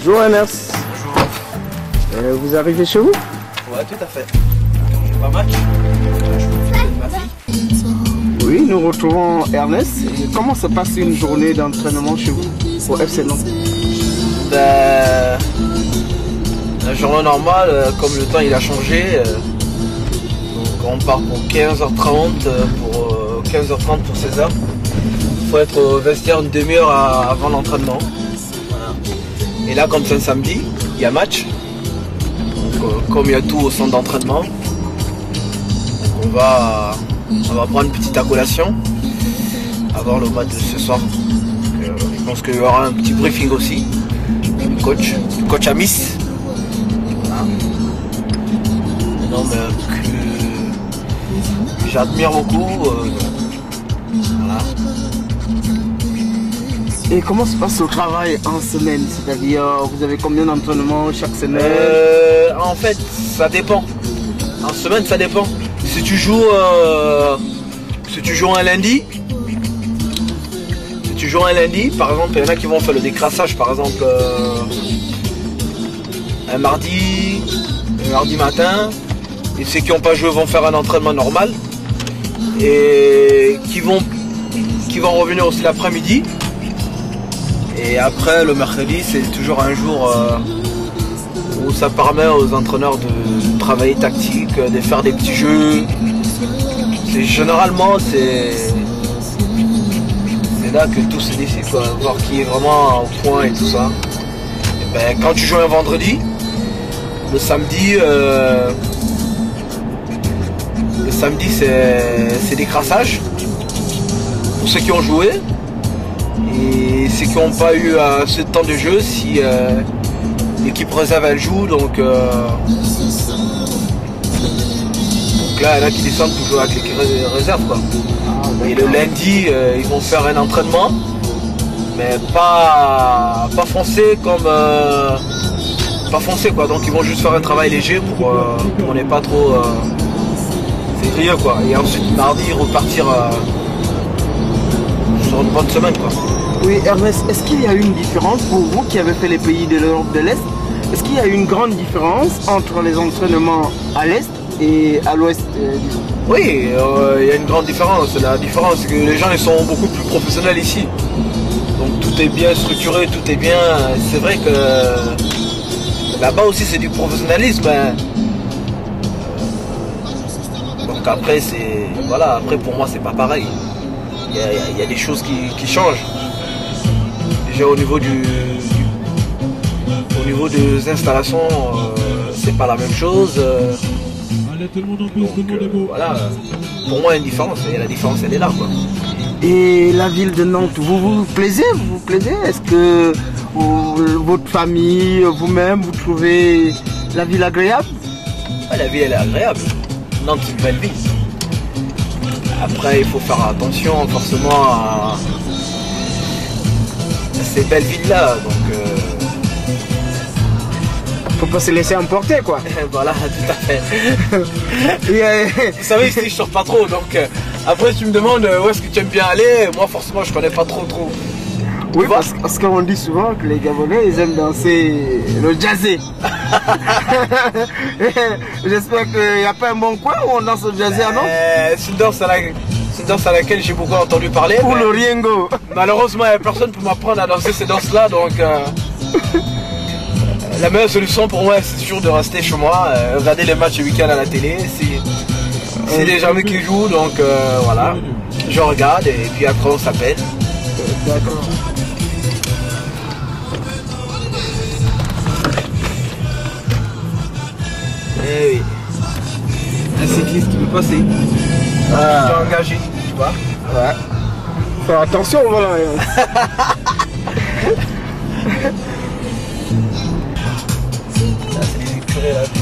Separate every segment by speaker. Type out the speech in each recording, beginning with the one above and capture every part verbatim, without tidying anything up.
Speaker 1: Bonjour Ernest.
Speaker 2: Bonjour.
Speaker 1: Euh, vous arrivez chez vous?
Speaker 2: Ouais, tout à fait. J'ai pas match. Je profite de ma fille.
Speaker 1: Oui, nous retrouvons Ernest. Et comment se passe une journée d'entraînement chez vous au F C Nantes?
Speaker 2: Ben, la journée normale, euh, comme le temps il a changé, euh, donc on part pour quinze heures trente, euh, pour euh, quinze heures trente pour seize heures. Il faut être au vestiaire une demi-heure à- avant l'entraînement. Voilà. Et là, comme c'est un samedi, il y a match. Donc, euh, comme il y a tout au centre d'entraînement, on va, on va prendre une petite collation avant le match de ce soir. Donc, euh, je pense qu'il y aura un petit briefing aussi. Le coach, le coach Amis. Voilà. Non, mais que, que j'admire beaucoup. Euh, voilà.
Speaker 1: Et comment se passe le travail en semaine? C'est-à-dire, vous avez combien d'entraînements chaque semaine?
Speaker 2: Euh, en fait, ça dépend. En semaine, ça dépend. Si tu joues, euh, si tu joues un lundi, si tu joues un lundi, par exemple, il y en a qui vont faire le décrassage, par exemple, euh, un mardi, un mardi matin. Et ceux qui n'ont pas joué vont faire un entraînement normal. Et qui vont, qui vont revenir aussi l'après-midi. Et après, le mercredi, c'est toujours un jour euh, où ça permet aux entraîneurs de travailler tactique, de faire des petits jeux. Généralement, c'est là que tout se décide, quoi, voir qui est vraiment au point et tout ça. Et ben, quand tu joues un vendredi, le samedi, euh, le samedi c'est des crassages pour ceux qui ont joué. Et ceux qui n'ont pas eu assez de temps de jeu, si euh, l'équipe réserve elle joue, donc, euh, donc là il y en a qui descendent pour jouer avec l'équipe réserve, quoi. Et le lundi euh, ils vont faire un entraînement, mais pas, pas foncé comme euh, pas foncé quoi, donc ils vont juste faire un travail léger pour euh, qu'on n'ait pas trop euh, février quoi. Et ensuite mardi repartir euh, sur une bonne semaine quoi.
Speaker 1: Oui, Ernest, est-ce qu'il y a une différence pour vous qui avez fait les pays de l'Europe de l'Est? Est-ce qu'il y a une grande différence entre les entraînements à l'Est et à l'Ouest?
Speaker 2: Oui, euh, il y a une grande différence. La différence, c'est que les gens ils sont beaucoup plus professionnels ici. Donc tout est bien structuré, tout est bien. C'est vrai que là-bas aussi c'est du professionnalisme. Hein. Donc après, c'est voilà. Après pour moi, c'est pas pareil. Il y a, il y a des choses qui, qui changent. Déjà au niveau du, du au niveau des installations, euh, c'est pas la même chose. Euh, Donc, euh, voilà, pour moi il y a une différence, et la différence elle est là quoi.
Speaker 1: Et la ville de Nantes, vous vous plaisez, vous vous plaisez? Est-ce que vous, votre famille, vous-même, vous trouvez la ville agréable?
Speaker 2: Ouais, la ville elle est agréable, Nantes c'est une belle ville. Après il faut faire attention forcément à, à ces belles villes là, donc euh...
Speaker 1: faut pas se laisser emporter quoi.
Speaker 2: Voilà, tout à fait.
Speaker 1: Et, euh...
Speaker 2: Vous savez ici je sors pas trop, donc euh, après tu me demandes euh, où est-ce que tu aimes bien aller, moi forcément je connais pas trop trop.
Speaker 1: Oui, parce, parce qu'on dit souvent que les Gabonais ils aiment danser le jazzé. J'espère qu'il n'y a pas un bon coin où on danse le jazzé à Nantes.
Speaker 2: Euh, c'est une danse à la... une danse à laquelle j'ai beaucoup entendu parler.
Speaker 1: Pour le riengo.
Speaker 2: Malheureusement il n'y a personne pour m'apprendre à danser ces danses là, donc euh... la meilleure solution pour moi c'est toujours de rester chez moi, euh, regarder les matchs le week-end à la télé. C'est des gens qui jouent, donc euh, voilà, je regarde et puis après on s'appelle.
Speaker 1: D'accord.
Speaker 2: Eh oui, un cycliste qui veut passer. Ah. Tu es engagé, tu vois.
Speaker 1: Ouais. Faire attention voilà.
Speaker 2: Là c'est les écureuils là.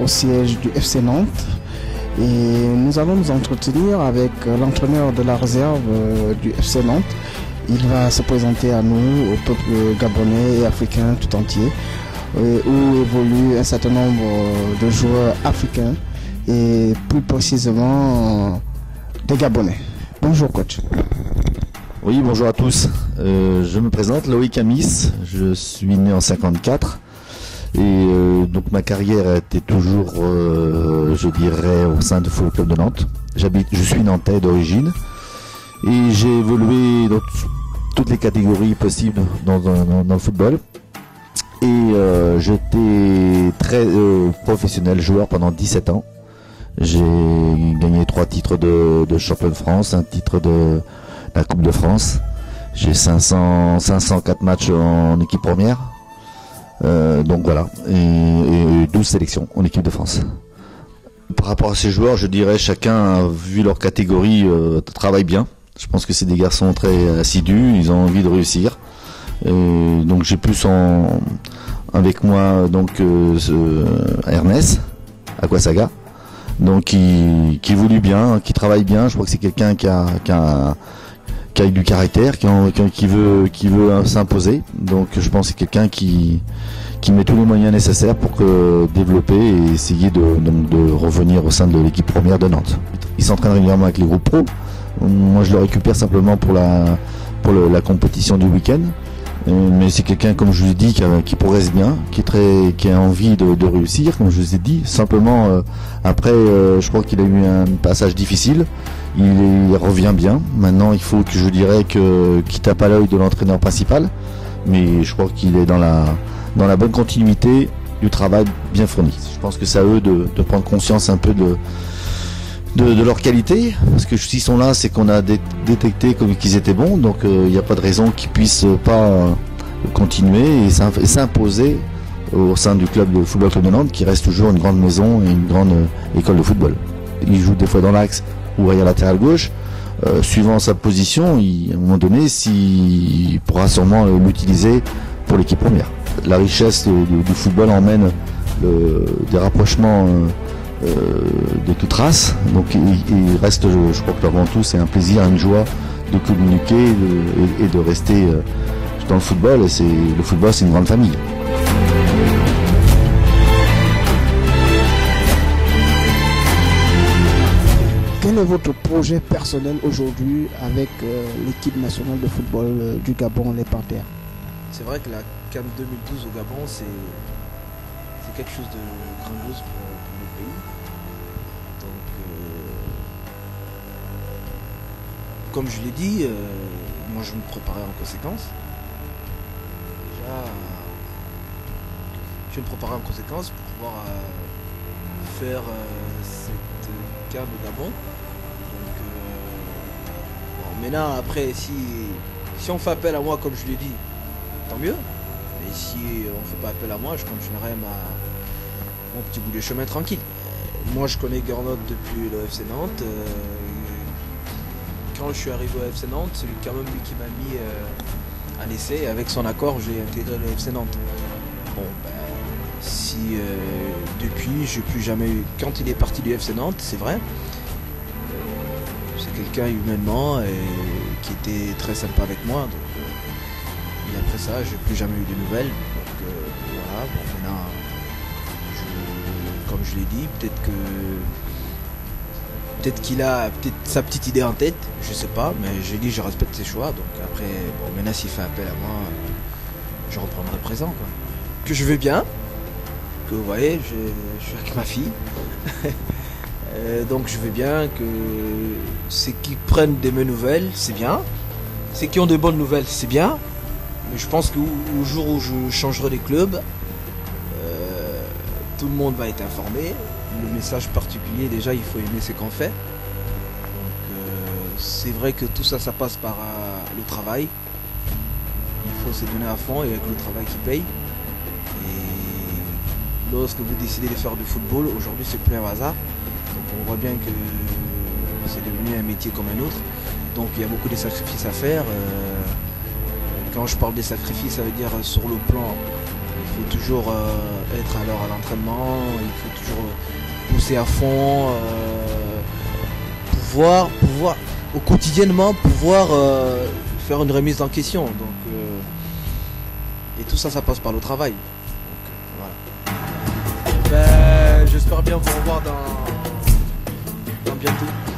Speaker 3: au siège du F C Nantes et nous allons nous entretenir avec l'entraîneur de la réserve du F C Nantes. Il va se présenter à nous, au peuple gabonais et africain tout entier, où évoluent un certain nombre de joueurs africains et plus précisément des Gabonais. Bonjour coach.
Speaker 4: Oui, bonjour à tous. Euh, je me présente, Loïc Amis, je suis né en cinquante-quatre et euh, donc ma carrière a été toujours, euh, je dirais, au sein du Football Club de Nantes. J'habite, je suis nantais d'origine et j'ai évolué dans toutes les catégories possibles dans, dans, dans le football. Et euh, j'étais très euh, professionnel joueur pendant dix-sept ans. J'ai gagné trois titres de, de champion de France, un titre de la Coupe de France. J'ai cinq cents, cinq cent quatre matchs en équipe première. Euh, donc voilà, et, et douze sélections en équipe de France. Par rapport à ces joueurs, je dirais chacun, vu leur catégorie, euh, travaille bien. Je pense que c'est des garçons très assidus, ils ont envie de réussir. Et donc j'ai plus en, avec moi donc euh, ce, Ernest Akwasaga, donc qui, qui évolue bien, qui travaille bien. Je crois que c'est quelqu'un qui a, qui a qui a du caractère, qui, a, qui veut qui veut s'imposer. Donc je pense que c'est quelqu'un qui qui met tous les moyens nécessaires pour que développer et essayer de, de, de revenir au sein de l'équipe première de Nantes. Il s'entraîne régulièrement avec les groupes pro. Moi je le récupère simplement pour la pour le, la compétition du week-end. Mais c'est quelqu'un, comme je vous ai dit, qui, qui progresse bien, qui est très, qui a envie de, de réussir, comme je vous ai dit. Simplement, euh, après, euh, je crois qu'il a eu un passage difficile. Il, il revient bien. Maintenant, il faut que je dirais que qu'il tape à l'œil de l'entraîneur principal. Mais je crois qu'il est dans la dans la bonne continuité du travail bien fourni. Je pense que c'est à eux de, de prendre conscience un peu de De, de leur qualité, parce que s'ils sont là, c'est qu'on a dé détecté comme qu'ils étaient bons, donc il euh, n'y a pas de raison qu'ils puissent pas euh, continuer et s'imposer au sein du club de Football Club de Nantes, qui reste toujours une grande maison et une grande euh, école de football. Il joue des fois dans l'axe ou arrière latéral gauche, euh, suivant sa position, il, à un moment donné, si, il pourra sûrement euh, l'utiliser pour l'équipe première. La richesse du, du football emmène le, des rapprochements euh, Euh, de toute race, donc il, il reste, je, je crois que avant tout c'est un plaisir, une joie de communiquer de, et, et de rester euh, dans le football, et c'est le football, c'est une grande famille.
Speaker 3: Quel est votre projet personnel aujourd'hui avec euh, l'équipe nationale de football euh, du Gabon, les Panthères?
Speaker 2: C'est vrai que la CAN deux mille douze au Gabon, c'est quelque chose de grandiose pour, pour le pays. Donc, euh, comme je l'ai dit, euh, moi je me préparais en conséquence. Déjà, je vais me préparer en conséquence pour pouvoir euh, faire euh, cette CAN au Gabon. Donc, euh, bon, maintenant, après, si, si on fait appel à moi, comme je l'ai dit, tant mieux. Et si on ne fait pas appel à moi, je continuerai ma, mon petit bout de chemin tranquille. Moi, je connais Gernot depuis le F C Nantes. Euh, quand je suis arrivé au F C Nantes, c'est quand même lui qui m'a mis euh, à l'essai. Avec son accord, j'ai intégré le F C Nantes. Bon, ben, si euh, depuis, je n'ai plus jamais eu... Quand il est parti du F C Nantes, c'est vrai, euh, c'est quelqu'un humainement et qui était très sympa avec moi. Donc, et après ça, j'ai plus jamais eu de nouvelles. Donc euh, voilà, bon maintenant, je, comme je l'ai dit, peut-être que peut-être qu'il a peut-être sa petite idée en tête, je sais pas, mais j'ai dit je respecte ses choix. Donc après, bon maintenant s'il fait appel à moi, je reprendrai présent quoi. Que je vais bien, que vous voyez, je, je suis avec ma fille. euh, donc je vais bien, que c'est qu'ils prennent de mes nouvelles, c'est bien. C'est qu'ils ont de bonnes nouvelles, c'est bien. Mais je pense qu'au jour où je changerai les clubs, euh, tout le monde va être informé. Le message particulier, déjà, il faut aimer ce qu'on fait. Donc, euh, c'est vrai que tout ça, ça passe par euh, le travail. Il faut se donner à fond et avec le travail qui paye. Et lorsque vous décidez de faire du football, aujourd'hui, c'est plus un hasard. Donc, on voit bien que c'est devenu un métier comme un autre. Donc, il y a beaucoup de sacrifices à faire. Euh, Quand je parle des sacrifices, ça veut dire sur le plan, il faut toujours euh, être à l'heure à l'entraînement, il faut toujours bosser à fond, euh, pouvoir, pouvoir, au quotidiennement, pouvoir euh, faire une remise en question. Donc, euh, et tout ça, ça passe par le travail. Donc, voilà. Ben, j'espère bien vous revoir dans, dans bientôt.